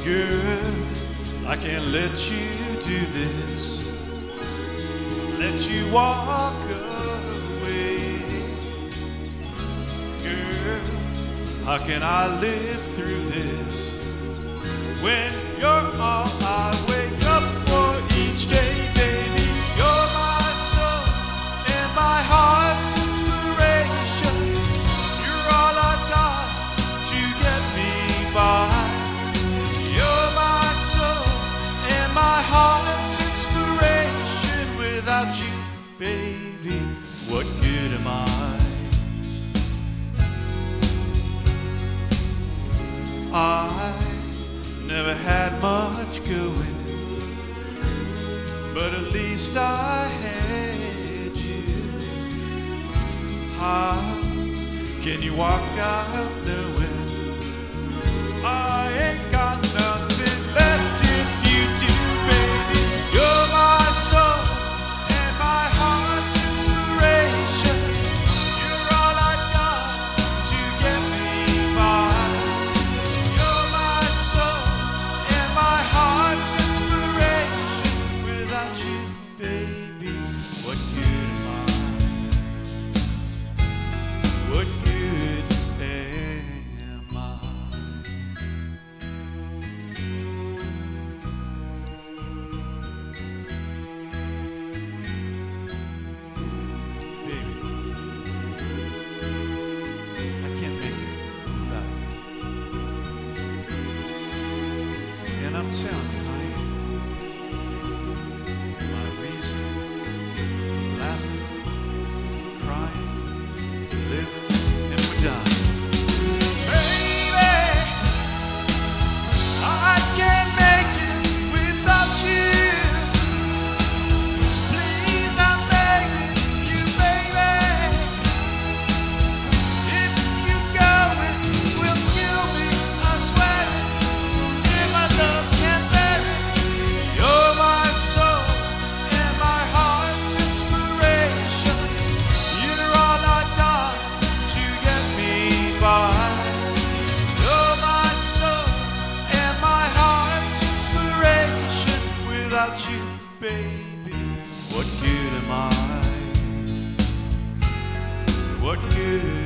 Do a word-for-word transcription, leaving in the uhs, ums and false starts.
Girl, I can't let you do this, let you walk away. Girl, how can I live through this when you're all I wake up for each day, baby? You're my soul and my heart's inspiration. You're all I've got to get me by. You're my soul and my heart's inspiration. Without you, baby, what good am I? I never had much going, but at least I had you. How can you walk out knowing I ain't got nothing left if you do, baby? You're my soul and my heart's inspiration. You're all I've got to get me by. You're my soul and my heart's inspiration. Without you, baby, what good am I? What good am I? Baby, I can't make it without you. And I'm telling you, honey, you're my reason for laughing, for crying, for living, and for dying. Baby, I can't make it without you. Please, I'm begging you, baby. If you go, it will kill me, I swear. If my love can't bear it, you're my soul and my heart's inspiration. You're all I've got to get me by. You're my soul and my heart's inspiration. Without you, baby, what good am I? What good